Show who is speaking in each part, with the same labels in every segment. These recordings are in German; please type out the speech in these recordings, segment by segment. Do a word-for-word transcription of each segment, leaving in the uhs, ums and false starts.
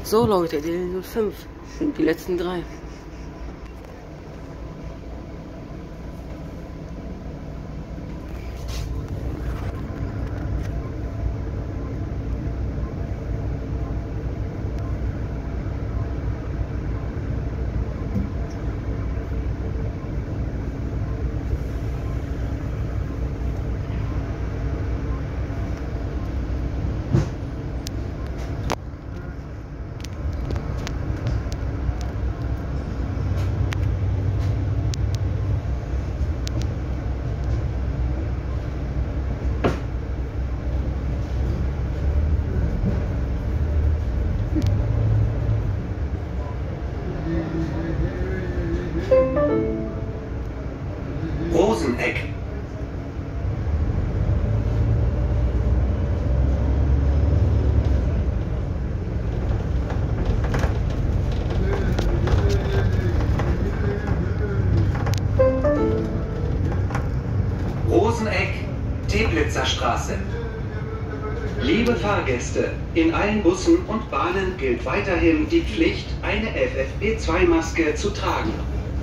Speaker 1: So Leute, die null fünf sind die letzten drei.
Speaker 2: Roseneck. Roseneck, Teplitzer Straße. Liebe Fahrgäste, in allen Bussen und Bahnen gilt weiterhin die Pflicht, eine F F P zwei Maske zu tragen.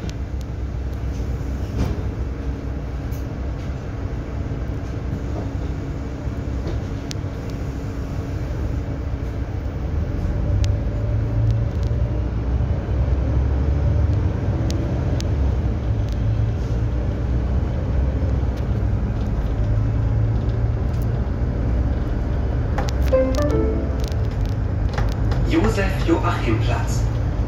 Speaker 2: Josef-Joachim-Platz.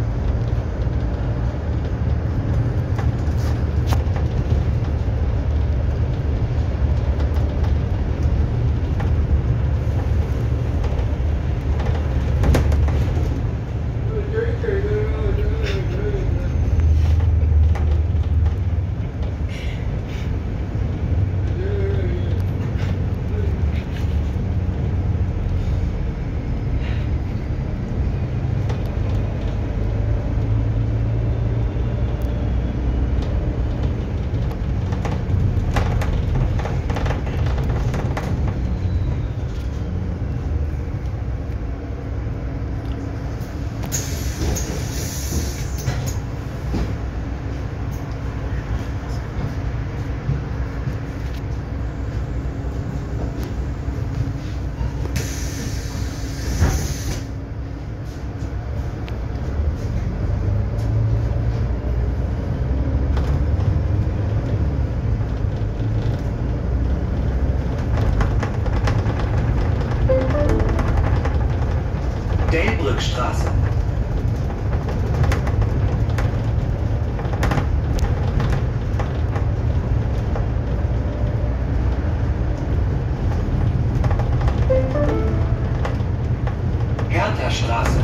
Speaker 2: Delbrückstraße. Hertha-Straße.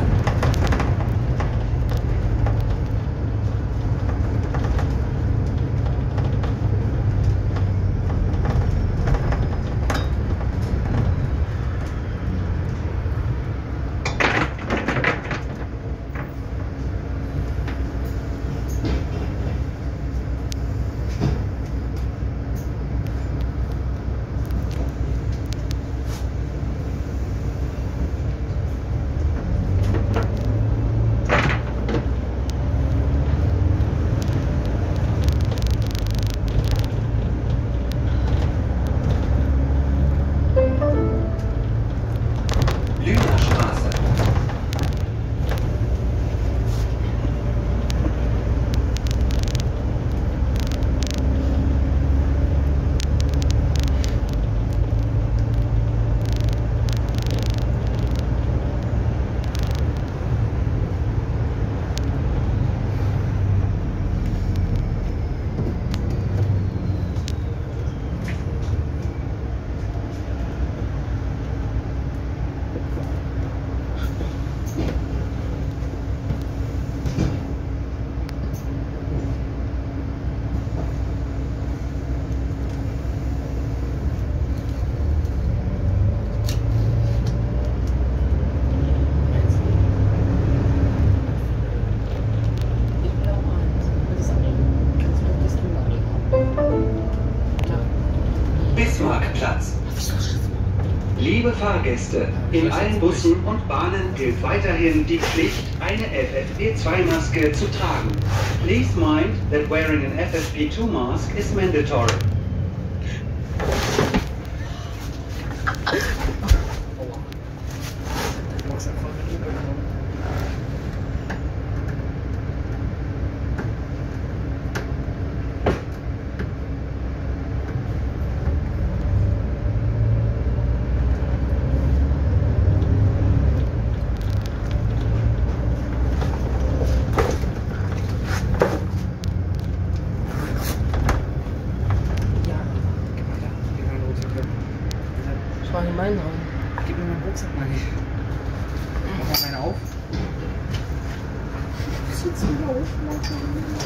Speaker 2: Fahrgäste, in allen Bussen und Bahnen gilt weiterhin die Pflicht, eine F F P zwei Maske zu tragen. Please mind that wearing an F F P two mask is mandatory.
Speaker 1: Das war in meinen Raum.
Speaker 3: Gib mir meinen Rucksack mal nicht. Mach mal meinen auf. Ich sitze wieder aufmachen.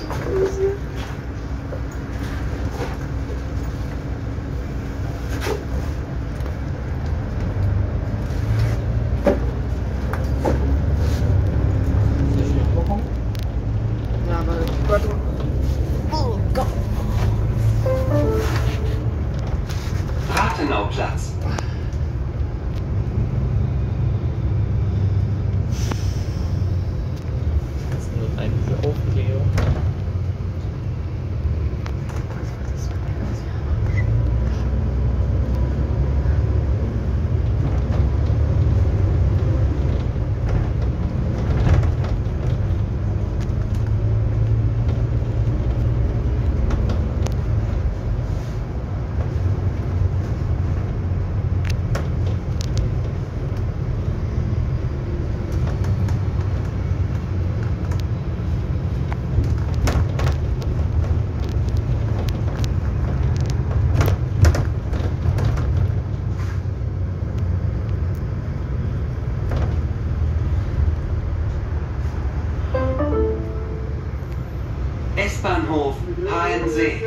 Speaker 1: Ja, aber Gott. Oh Gott.
Speaker 2: Rathenauplatz.
Speaker 3: Das ist nur ein diese Aufklärung.
Speaker 2: S-Bahnhof Hahensee.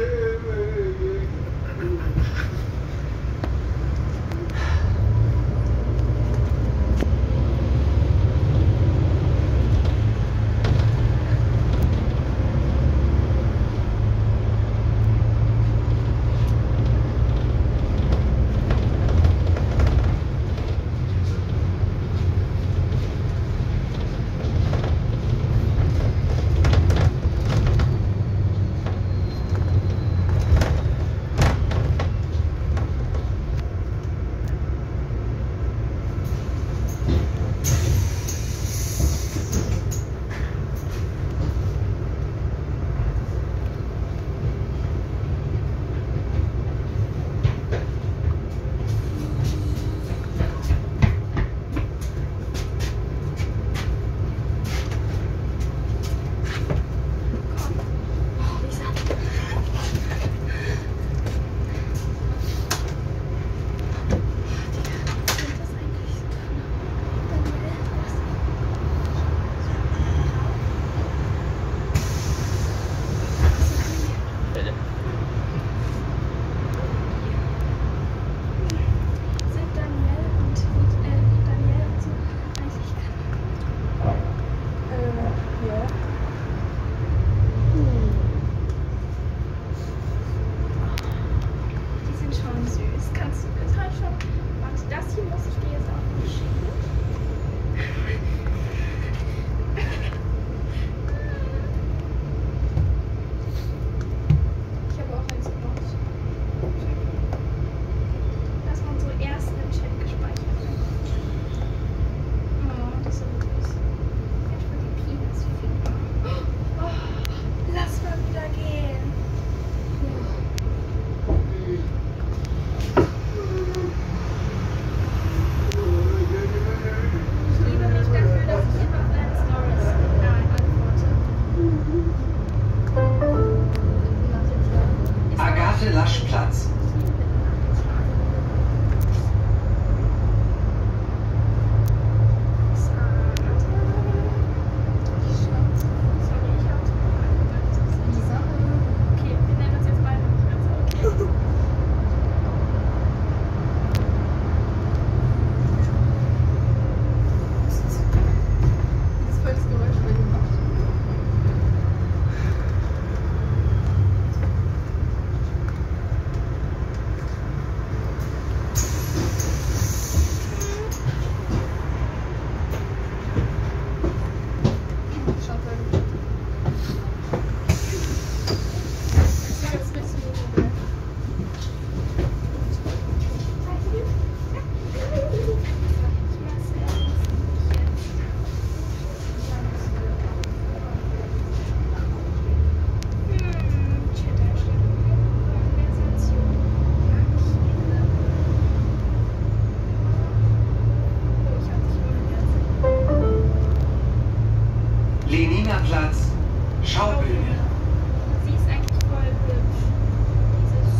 Speaker 2: Platz, Schaubühne.
Speaker 4: Sie ist eigentlich voll hübsch. Dieses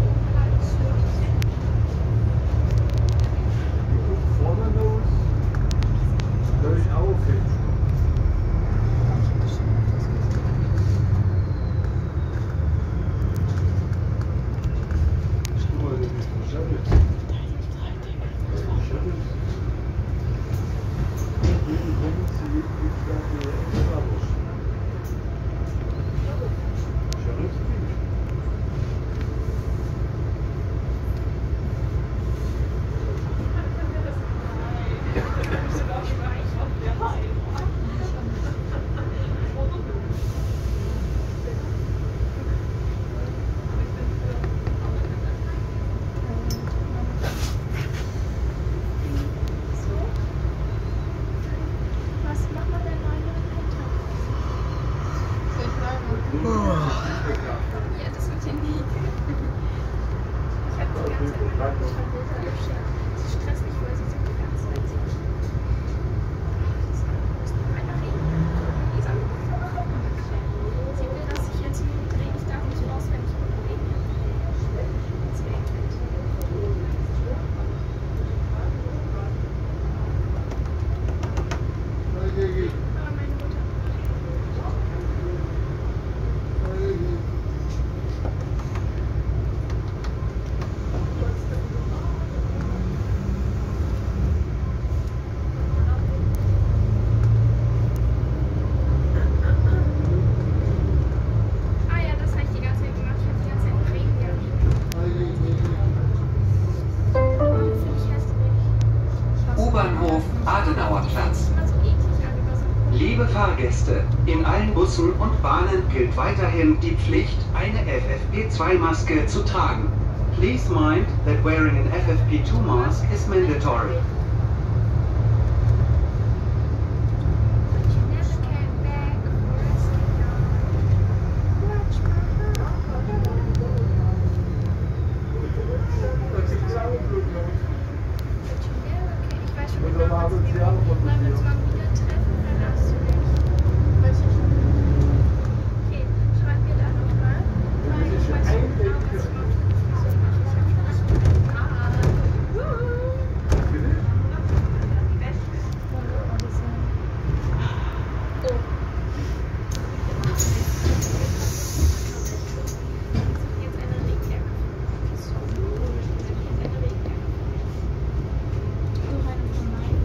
Speaker 1: Vorne los. Durch auf hin.
Speaker 4: Ja, das wird ja nie. Ich habe die ganze Zeit mit meiner Mutter geschert. Sie stresst mich, weil sie so die ganze Zeit sieht. Das ist noch einer reden. Die sagt, sie will, dass ich jetzt nur drehe. Ich darf nicht raus, wenn ich nur rede. Deswegen. Aber meine Mutter. Ah ja, das habe ich die ganze Zeit gemacht. Ich habe die ganze Zeit Creme gehabt. Oh, finde ich hässlich.
Speaker 2: U-Bahnhof Adenauerplatz.
Speaker 4: Das ist immer so eklig an über so.
Speaker 2: Liebe Fahrgäste, in allen Bussen und Bahnen gilt weiterhin die Pflicht, eine F F P zwei Maske zu tragen. Please mind that wearing an F F P two mask is mandatory.
Speaker 4: But you never came back for us now. Watch my heart. But you never came. Ich weiß schon genau, was wir wollen wir uns mal wieder treffen, dann darfst du nicht. Weiß ich schon. Okay, schreib mir da noch mal. Weil ich weiß schon genau, was ich mache. So mache ich ja schon. Ah. Wuhu. Die Beste. Oh. Jetzt eine Regenjacke. So. Jetzt eine Regenjacke. So eine von meinen.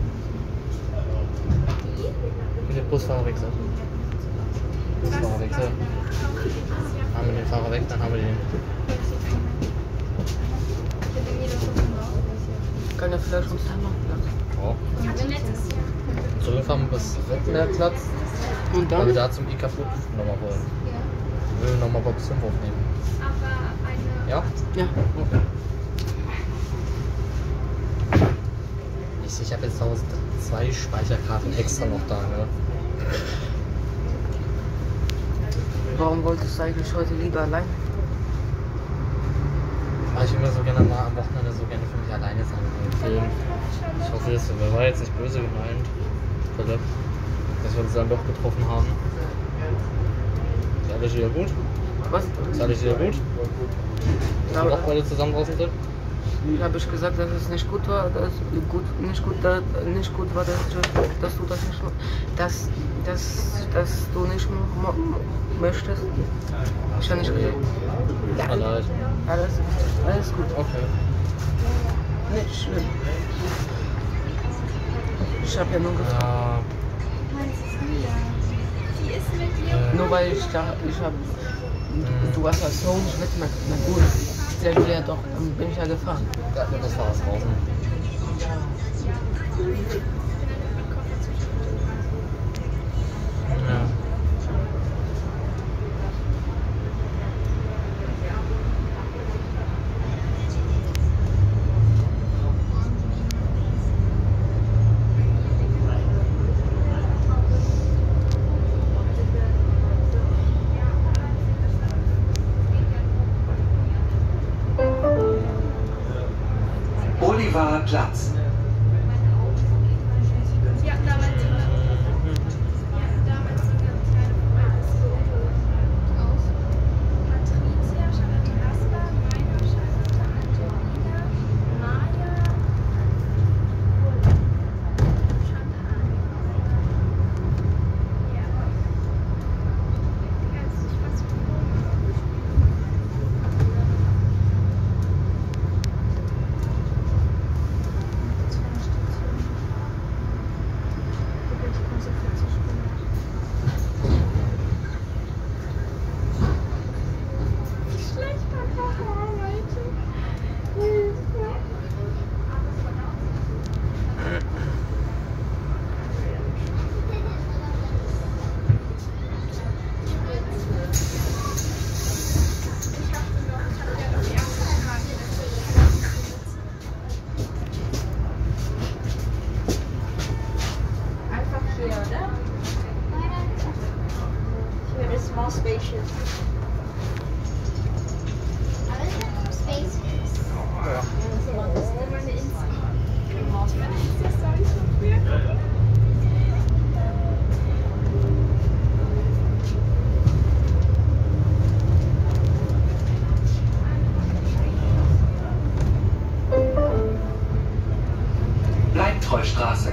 Speaker 3: Mit dem Busfahrer wechseln. Busfahrer wechseln. Haben wir den Fahrer weg, dann haben wir den.
Speaker 5: Kann ja vielleicht uns dann noch Platz.
Speaker 3: Oh.
Speaker 4: Ich hatte letztes Jahr.
Speaker 3: Zurückfahren bis Wettenbergplatz,
Speaker 5: Und
Speaker 3: weil
Speaker 5: dann?
Speaker 3: wir da zum I K Food nochmal wollen.
Speaker 4: Ja.
Speaker 3: Wir will nochmal Box fünf aufnehmen.
Speaker 4: Aber eine.
Speaker 3: Ja?
Speaker 5: Ja.
Speaker 3: Okay. Ich, ich habe jetzt zu Hause zwei Speicherkarten extra noch da, ne?
Speaker 5: Warum wolltest du eigentlich heute lieber allein?
Speaker 3: Weil ich immer so gerne mal am Wochenende so gerne für mich alleine sein will. Film. Ich hoffe, das war jetzt nicht böse gemeint, Philipp, dass wir uns dann doch getroffen haben. Ist alles wieder gut?
Speaker 5: Was?
Speaker 3: Ist alles wieder gut? Dass wir
Speaker 5: Ja.
Speaker 3: doch beide zusammen draußen sind?
Speaker 5: Habe ich gesagt, dass es nicht gut war, dass gut, nicht gut, dass, nicht gut war, dass, dass du das nicht, dass, dass, dass du nicht mo- mo- möchtest? Ich habe nicht gesagt. Ja,
Speaker 3: Ah, leid.
Speaker 5: alles, alles gut.
Speaker 3: Okay.
Speaker 5: Nicht schlimm. Ich habe ja nur gefragt.
Speaker 3: Ja,
Speaker 4: Sie ist mit dir.
Speaker 5: Nur weil ich da, ich habe, du warst als Sohn nicht mit, na, na gut, der will ja doch, dann bin ich ja gefahren.
Speaker 3: ja, das war es draußen. Ja.
Speaker 2: Oliverplatz.
Speaker 4: Sie hatten damals so eine. Sie hatten damals so eine kleine
Speaker 2: Ulanstraße.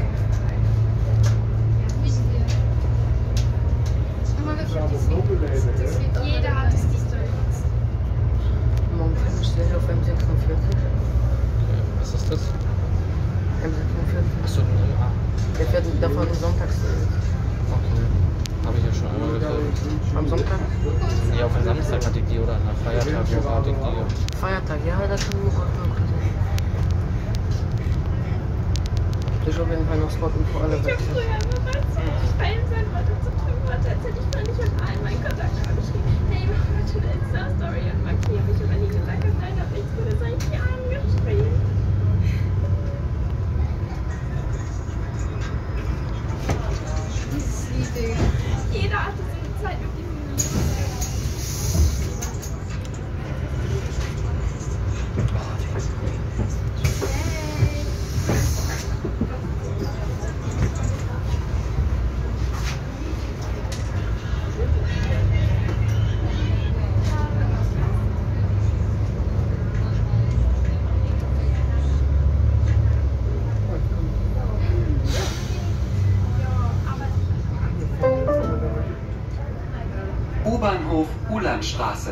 Speaker 4: Jeder hat es nicht so.
Speaker 5: Morgen fährt eine Stelle auf M sechsundvierzig.
Speaker 3: Okay, was ist das?
Speaker 5: M sechsundvierzig.
Speaker 3: Achso, ah,
Speaker 5: Der fährt davon sonntags.
Speaker 3: okay. Habe ich ja schon einmal gefilmt.
Speaker 5: Am Sonntag?
Speaker 3: Nee, auf den Samstag hatte ich die oder an der Feiertag hatte ich die.
Speaker 5: Feiertag, ja, da können wir gut mal gucken. Das ist auf jeden Fall noch Spotten für alle
Speaker 4: Ich habe
Speaker 5: Wechsel.
Speaker 4: früher immer was Stein sein wollte zu tun wollte, als hätte ich mal nicht an allen meinen Kontakten geschrieben. Hey, mach bitte eine Insta-Story und markiere mich, aber nie gesagt habe, nein, hab nichts Gutes eigentlich angeschrieben.
Speaker 6: Dieses Lied, Digga.
Speaker 4: Jeder hatte so eine Zeit mit diesem Lied.
Speaker 2: U-Bahnhof Ulanstraße.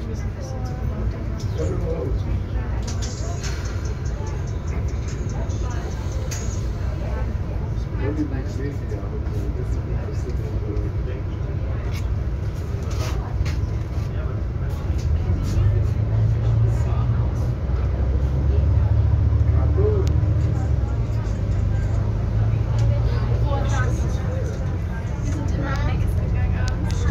Speaker 4: Wir sind immer am Meckes gegangen abends.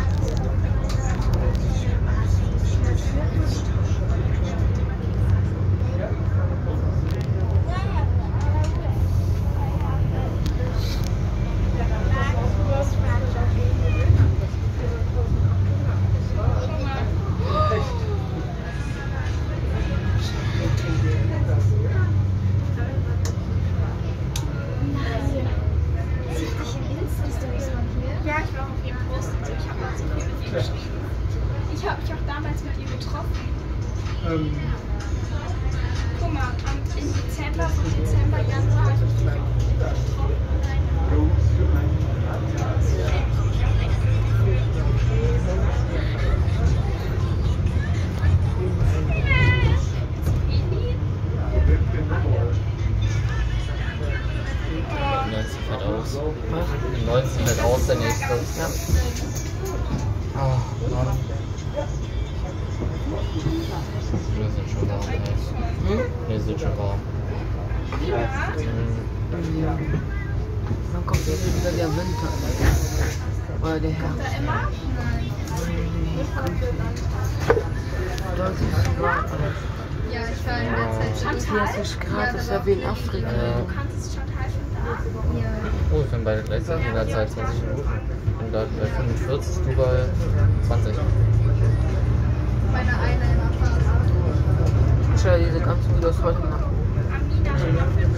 Speaker 4: Ja, ich war auch auf ihrem Post und so. Ich habe mal so viel mit ihr geschrieben. Ich habe mich auch damals mit ihr getroffen. Guck mal, am, im Dezember, so Dezember, Januar habe ich mich mit ihr getroffen.
Speaker 3: neunzehn fährt aus.
Speaker 5: Was?
Speaker 3: neunzehn fährt aus, der nächste.
Speaker 5: Ja.
Speaker 3: Oh, Mann. Wir sind schon warm.
Speaker 5: Hm?
Speaker 3: Wir sind schon warm. Mhm.
Speaker 5: Ja. Dann kommt jetzt wieder der Winter. Oder der Herbst.
Speaker 4: Da immer?
Speaker 5: dreißig Grad.
Speaker 6: Ja, ich war in der Zeit schon
Speaker 5: vierzig Grad ist ja wie in Afrika.
Speaker 3: Ja.
Speaker 4: Du kannst es Chantal schon da.
Speaker 6: Ja.
Speaker 3: Oh, wir sind beide gleichzeitig in der Zeit zwanzig Minuten. Und da bei fünfundvierzig, du bei zwanzig.
Speaker 6: Meine eine in Erfahrung.
Speaker 5: Schau dir diese ganzen Videos heute nach.
Speaker 4: Amina schon auf fünf.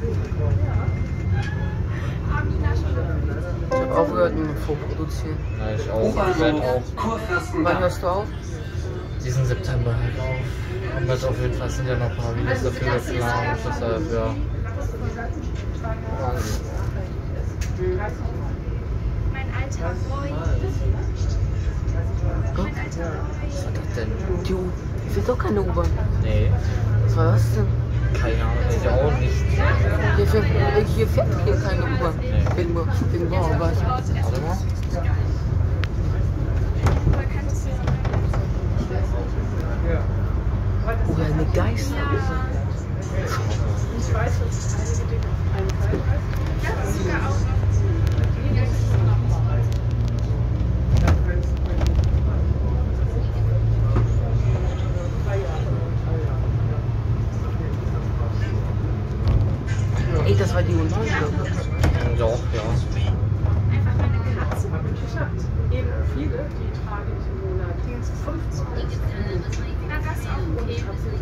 Speaker 4: Amina schon auf fünf.
Speaker 5: Ich habe aufgehört mit dem Vorproduzieren.
Speaker 3: Nein, ich auch. Ich werde auch
Speaker 2: U-Bahnhof
Speaker 5: Wann
Speaker 2: Kurfürstendamm.
Speaker 5: hörst du auf?
Speaker 3: diesen September halt auf. Und das auf jeden Fall sind ja noch ein paar Videos dafür geplant. Deshalb, ja.
Speaker 4: Mein alter Boy. Mein alter Boy.
Speaker 3: Was war das denn?
Speaker 5: Du, ich will doch keine U-Bahn.
Speaker 3: Nee,
Speaker 5: Was war das denn?
Speaker 3: keine Ahnung, ich auch nicht.
Speaker 5: Hier fährt, hier fährt hier keine U-Bahn.
Speaker 3: Nee.
Speaker 5: Wegen, wegen Bauarbeit.
Speaker 3: Warte mal.
Speaker 5: Oh, ja, eine Geister.
Speaker 4: Ich weiß, dass einige Dinge auf einen Fall heißen. Ja, das ist sogar auch noch.
Speaker 5: Ey, das war die U neun.
Speaker 3: Doch, ja.
Speaker 4: Einfach meine Katze. Eben viele, die trage ich im Monat fünfzehn. Na, das ist auch okay.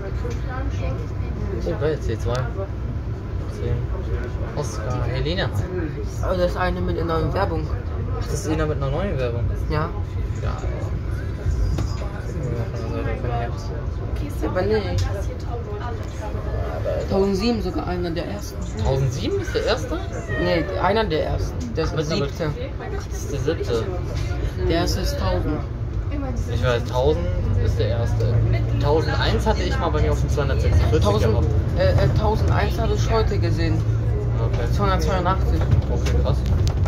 Speaker 3: Oh, geil, C zwei. zehn. Oscar, Helena.
Speaker 5: Aber das ist eine mit einer neuen Werbung.
Speaker 3: Ach, das ist einer mit einer neuen Werbung.
Speaker 5: Ja.
Speaker 3: Ja. von der Seite von mir.
Speaker 4: Okay, so.
Speaker 5: Aber nee.
Speaker 4: Passiert auch.
Speaker 5: tausendsieben sogar einer der ersten.
Speaker 3: tausendsieben ist der erste?
Speaker 5: Nee, einer der ersten. Der ist der siebte.
Speaker 3: Das ist der siebte.
Speaker 5: Der erste ist tausend.
Speaker 3: Ich weiß, tausend ist der erste. tausendeins hatte ich mal bei mir auf dem zweihundertsechsundvierzig
Speaker 5: tausend,
Speaker 3: gehabt.
Speaker 5: äh, äh, tausendeins habe ich heute gesehen.
Speaker 3: Okay.
Speaker 5: zweihundertzweiundachtzig.
Speaker 3: Okay, krass.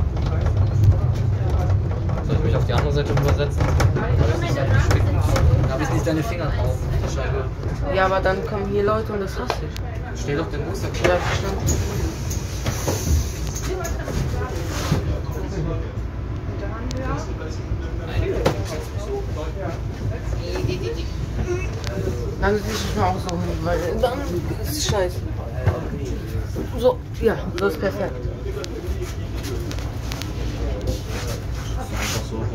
Speaker 3: Soll ich mich auf die andere Seite übersetzen? Da habe ich nicht deine Finger drauf. Scheibe.
Speaker 5: Ja, aber dann kommen hier Leute und das hasse ich.
Speaker 3: Stell doch den Rucksack.
Speaker 5: Ja, stimmt. Dann setze ich mich mal auch so hin, weil dann ist es scheiße. So, ja, das ist perfekt.
Speaker 3: Einfach so.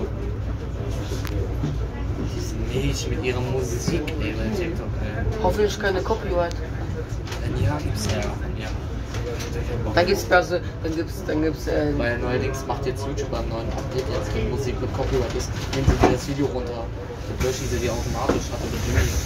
Speaker 3: Diese Milch mit ihrer Musik, ey, bei TikTok, ey.
Speaker 5: Hoffentlich keine Copyright.
Speaker 3: Ja, gibt's ja. Ja.
Speaker 5: Dann gibt's also, dann gibt's, dann gibt's, äh,
Speaker 3: Weil neuerdings macht jetzt YouTube beim neuen Update jetzt, wenn Musik mit Copyright ist, nehmen sie dir das Video runter und löschen sie die automatisch, hat oder die nicht.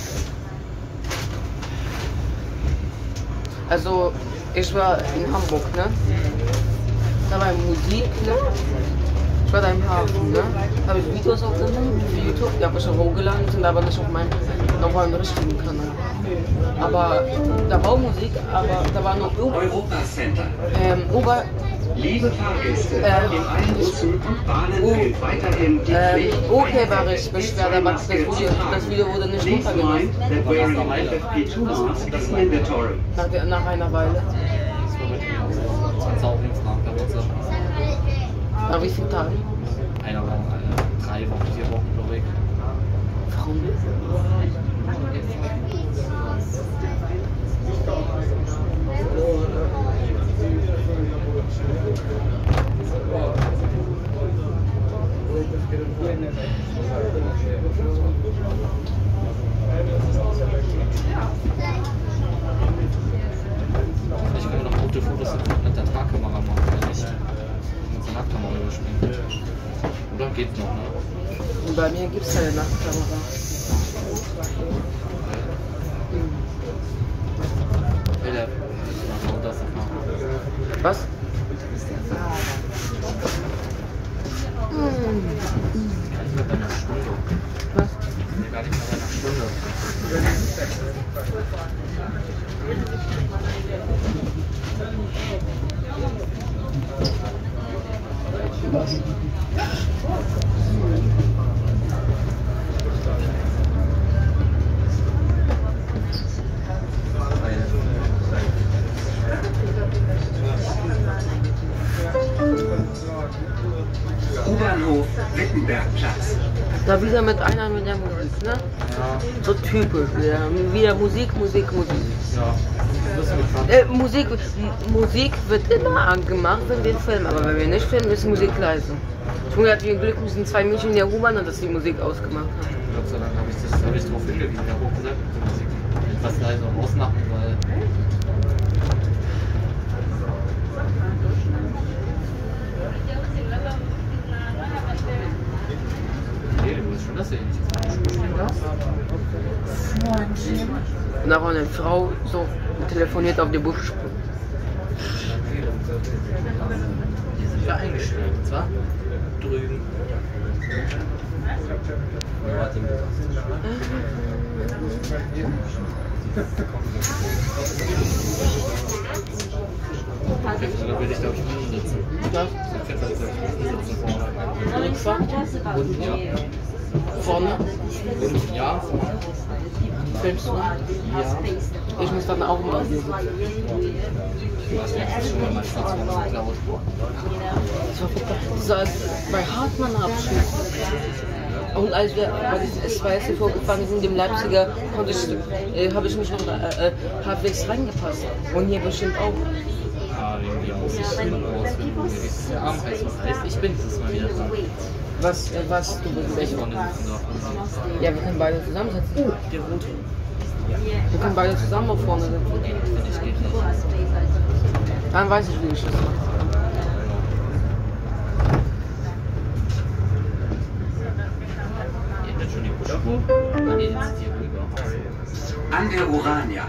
Speaker 5: also ich war in Hamburg, ne? Da war Musik, ne? Ich war da im Hafen, ne? Habe ich Videos aufgenommen für YouTube, die habe ich schon hochgeladen, sind aber nicht auf meinem normalen richtigen Kanal. Aber da war Musik, aber da war noch Uber.
Speaker 2: Europa Center.
Speaker 5: Ähm, Uber.
Speaker 2: Liebe Fahrgäste,
Speaker 5: Ähm,
Speaker 2: in allen Bussen und Bahnen
Speaker 5: Oh.
Speaker 2: gilt weiterhin die
Speaker 5: Ähm,
Speaker 2: Pflicht,
Speaker 5: Urheberrechtsbeschwerde, aber das Video, das Video wurde nicht
Speaker 2: Please
Speaker 5: runtergelassen.
Speaker 2: mind that wearing an F F P two mask is mandatory.
Speaker 5: Nach, der, nach einer Weile.
Speaker 3: Das war mit mir auch so. zwanzig Aufrufsnamen per WhatsApp.
Speaker 5: Nach wie vielen Tagen?
Speaker 3: Einer Woche, eine, drei Wochen, vier Wochen, glaube ich.
Speaker 5: Warum?
Speaker 3: Ich kann mir noch gute Fotos mit der Tagkamera machen, wenn ich mit der Nachtkamera überspringen. Oder geht's noch, ne?
Speaker 5: Und bei mir gibt es keine Nachtkamera.
Speaker 3: Will der ich mach das noch.
Speaker 5: Was?
Speaker 3: Gar nicht mehr bei einer Stunde.
Speaker 5: Was?
Speaker 3: Gar nicht mehr bei einer Stunde.
Speaker 2: U-Bahnhof Wittenbergplatz.
Speaker 5: Da wieder mit einer mit der Musik, ne?
Speaker 3: Ja,
Speaker 5: So typisch, wieder, wieder Musik, Musik, Musik.
Speaker 3: ja. Das ist bekannt.
Speaker 5: Äh, Musik, M Musik wird immer angemacht, wenn wir filmen, aber wenn wir nicht filmen, ist Musik leise. Junge hat wir Glück, wir sind zwei Mädchen in der U-Bahn und dass die Musik ausgemacht haben.
Speaker 3: Gott sei Dank habe ich, das, hab ich darauf hingewiesen. Ich habe auch gesagt, mit der Musik etwas leiser ausmachen, weil. Nee, du willst schon das sehen.
Speaker 5: Und da war eine Frau so telefoniert auf die Busspur.
Speaker 3: Die sind ja eingestellt, und zwar drüben. Da will ich glaube ich nie sitzen.
Speaker 5: Was? Rückfahrt?
Speaker 3: Und ja.
Speaker 5: Vorne?
Speaker 3: Und ja.
Speaker 5: Filmst du?
Speaker 3: Ja.
Speaker 5: Ich muss dann auch mal hier sitzen.
Speaker 3: Ich weiß nicht, ob das schon mal meine Station geklaut.
Speaker 5: Das war vorbei. Das war bei Hartmann Abschied. Und als wir bei diesem S zwei S vorgefahren sind, dem Leipziger, konnte ich, äh, habe ich mich noch äh, äh, halbwegs reingepasst. Und hier bestimmt auch.
Speaker 3: Ah, irgendwie muss ich hin aus, wenn du mir dieses Jahr Abend heißt, was heißt, ich bin dieses Mal wieder dran.
Speaker 5: Was, äh, was du bist?
Speaker 3: Ich vorne sitzen darf.
Speaker 5: Ja, wir können beide zusammensitzen. Uh, der rote. Wir können beide zusammen auf vorne sitzen.
Speaker 3: Finde ich geht nicht.
Speaker 5: Dann weiß ich, wie ich das mache.
Speaker 3: Ihr habt schon die Busche.
Speaker 2: An der Urania.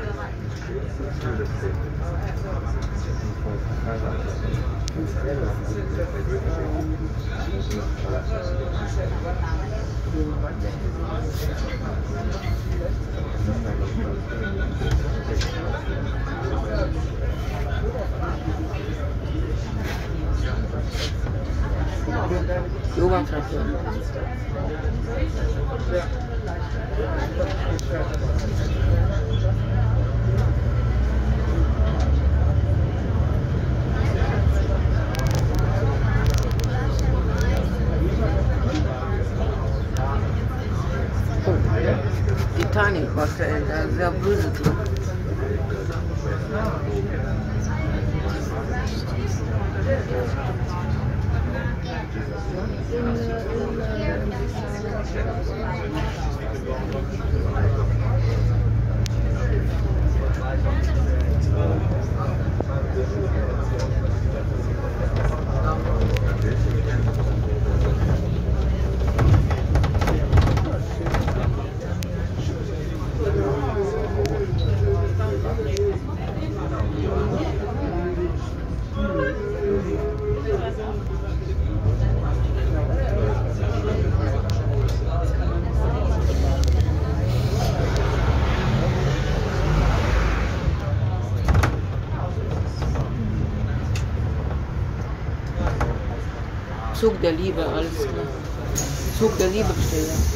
Speaker 5: Die Oberfläche. Titanic war der, der sehr böse drin. Zug der Liebe, alles klar. Zug der Liebe steht ja.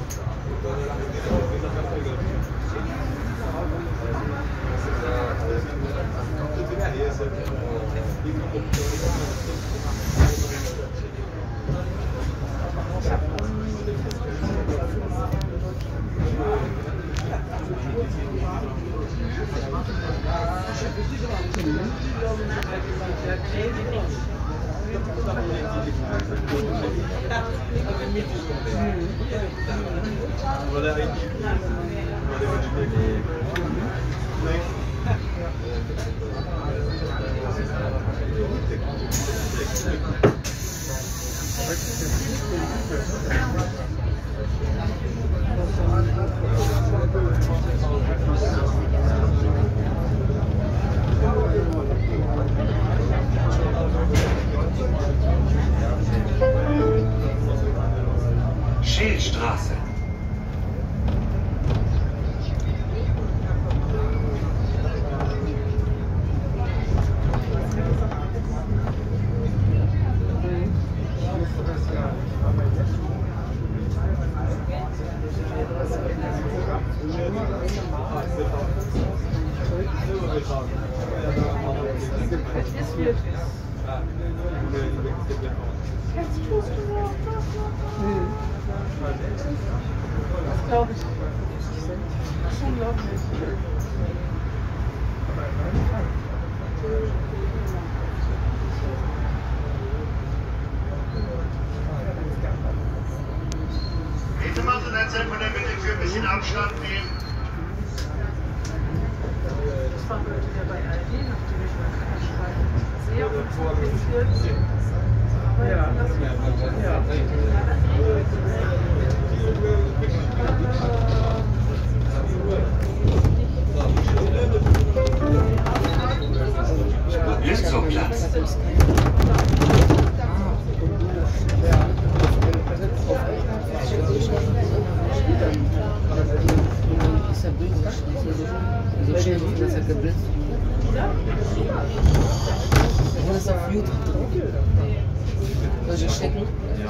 Speaker 2: Schildstraße.
Speaker 1: Das glaube ich. Das ist unglaublich.
Speaker 7: Bitte mal zu der Zeit von der Mitte für ein bisschen Abstand nehmen.
Speaker 1: Das war ja bei all denen, nachdem ich mal keine schreiben. Sehr kompliziert. Ja, ja.
Speaker 2: Lützowplatz.
Speaker 5: Ist er böse? So schnell, dass er geblitzt. Und ist auf YouTube drauf. Soll ich schicken?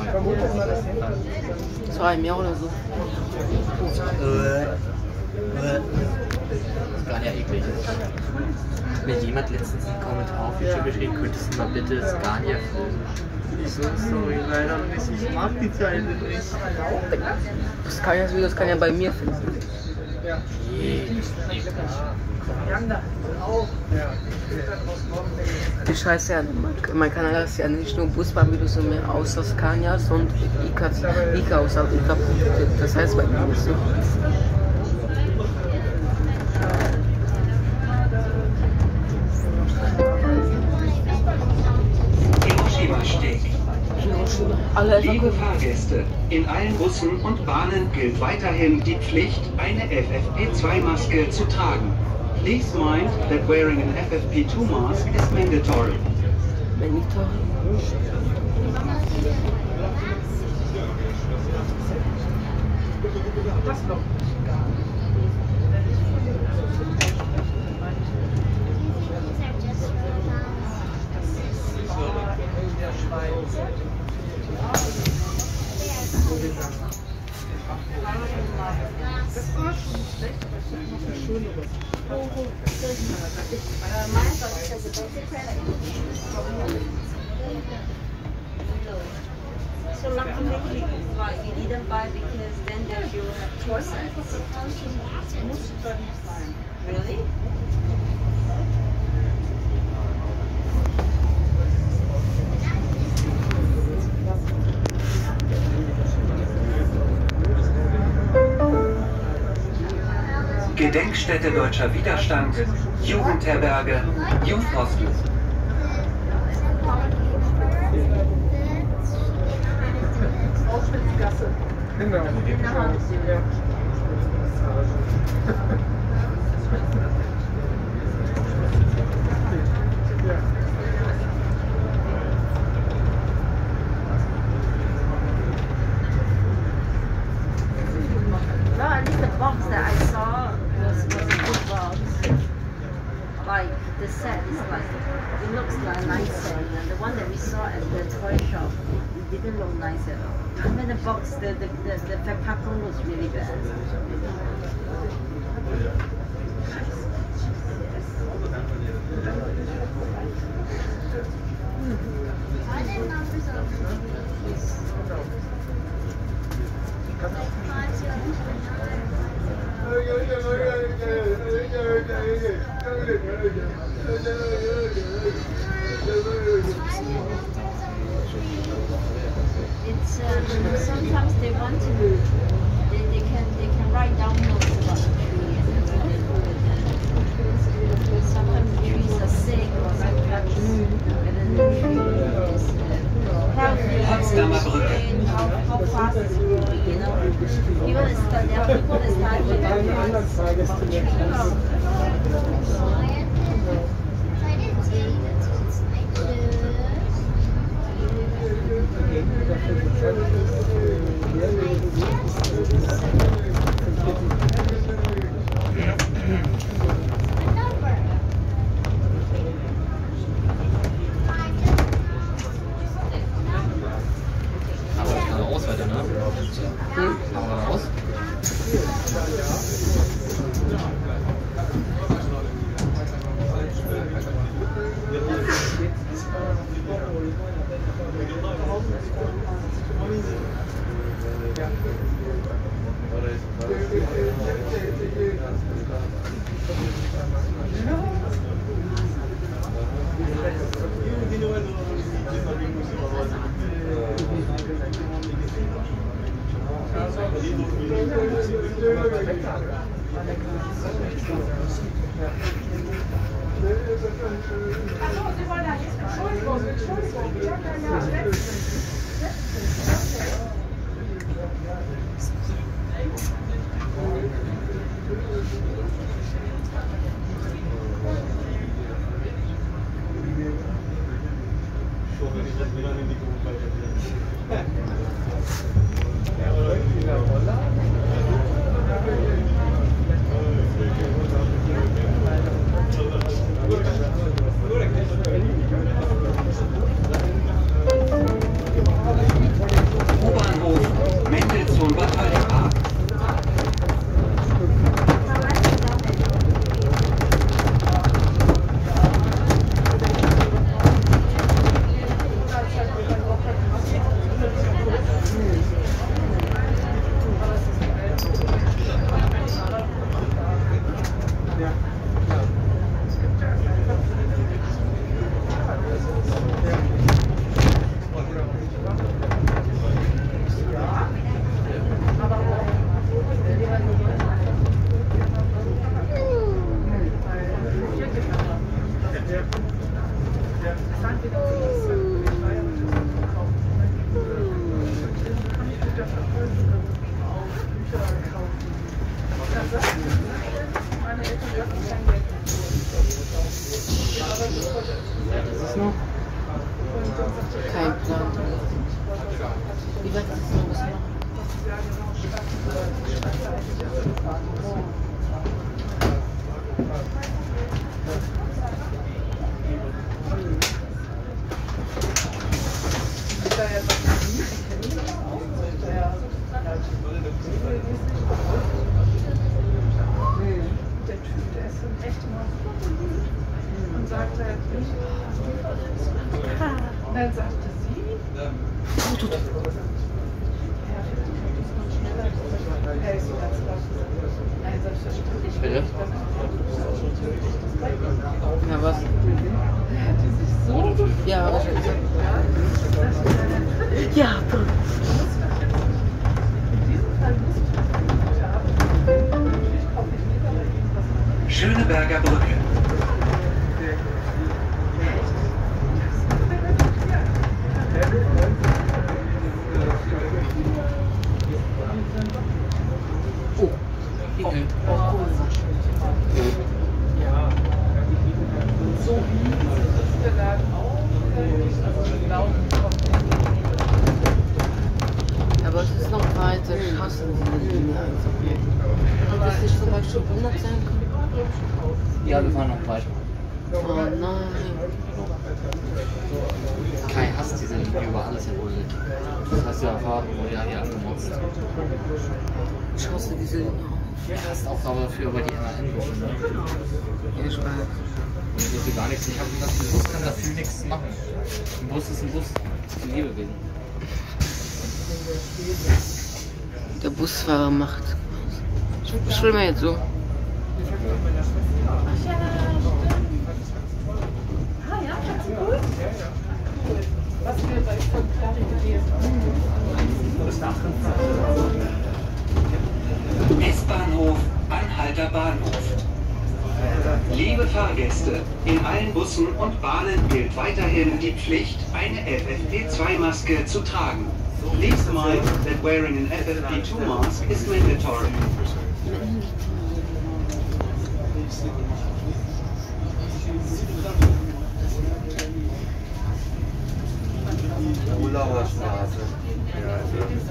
Speaker 5: Zwei mehr oder so.
Speaker 3: Äh, äh. Das war ja eklig. Mir jemand letztens einen Kommentar auf YouTube geschrieben, könntest du mal bitte Scania filmen?
Speaker 1: Ich so, sorry, leider nicht. Ich mag die Teile nicht.
Speaker 5: Scanias Videos kann ja bei mir finden.
Speaker 1: Ja. Auch. Ja.
Speaker 5: Die Scheiße, ja, mein, mein Kanal ist ja nicht nur Busbahnvideos, sondern außer Scanias und Ika, Ika außer Ika. Das heißt bei mir nicht so.
Speaker 2: Hiroshima-Steg.
Speaker 5: Hiroshima.
Speaker 2: Liebe Fahrgäste, in allen Bussen und Bahnen gilt weiterhin die Pflicht, eine F F P zwei Maske zu tragen. Please mind that wearing an F F P two mask is mandatory.
Speaker 1: Das noch. In der Schweiz. Das war schon nicht schlecht, aber ich habe noch ein schöneres.
Speaker 8: So luckily, like, you didn't buy because then there you have choices. Really?
Speaker 2: Gedenkstätte Deutscher Widerstand, Jugendherberge, Youth Hostel.
Speaker 1: Auschwitzgasse. Genau.
Speaker 8: No, at least the box that I saw was, was a good box. Like, the set is like, it looks like a nice set. And the one that we saw at the toy shop, it didn't look nice at all. Even the box, the, the, the, the packaging was really bad. It's um, sometimes they want to, they, they can they can write down notes about the tree and that's what they do with it. Sometimes the trees are sick or sometimes and then the tree is uh, healthy
Speaker 2: Potsdamer Brücke.
Speaker 8: and how, how fast it's growing, you know. People that start, there are people that study about trees.
Speaker 3: Aber das aus heute, ne? Hm? Machen wir aus?
Speaker 1: Achso, Sie wollen da jetzt Entschuldigung, Entschuldigung. Ja, ja, ja,
Speaker 2: U-Bahnhof, Mendelssohn Waldpark.
Speaker 1: Fall sagte sie,
Speaker 5: Oh, tut.
Speaker 3: Bitte?
Speaker 5: Ja, was? Ja, hab ich ja gesagt. Ja, toll.
Speaker 2: Schöneberger Brücke.
Speaker 5: Oh. Oh, oh, cool.
Speaker 1: So wie der Laden auch, also Glauben kommt
Speaker 5: Aber es ist noch weiter. Ich hasse diese Linie einfach. Und das nicht zum Beispiel hundert sein kann?
Speaker 3: Ja, wir fahren noch weiter.
Speaker 5: Oh nein.
Speaker 3: Kai hasst diese Linie über alles in Ulrich. Das hast du ja erfahren, wo er hier angemotzt.
Speaker 5: Ich hasse diese Linie.
Speaker 3: Er hasst auch aber für über die M A N-Busse. Ne?
Speaker 5: Ja, ich weiß.
Speaker 3: Und so viel gar nichts. Ich habe gesagt, der Bus kann dafür nichts machen. Ein Bus ist ein Bus. Ein Lebewesen.
Speaker 5: Der Busfahrer macht. Ich, ich will mir jetzt so.
Speaker 1: was wir bei von Clary gelesen
Speaker 2: S-Bahnhof, Anhalter Bahnhof. Liebe Fahrgäste, in allen Bussen und Bahnen gilt weiterhin die Pflicht, eine F F P zwei Maske zu tragen. Please mind that wearing an F F P two mask is mandatory.
Speaker 9: Ulauer Straße. Ja, also.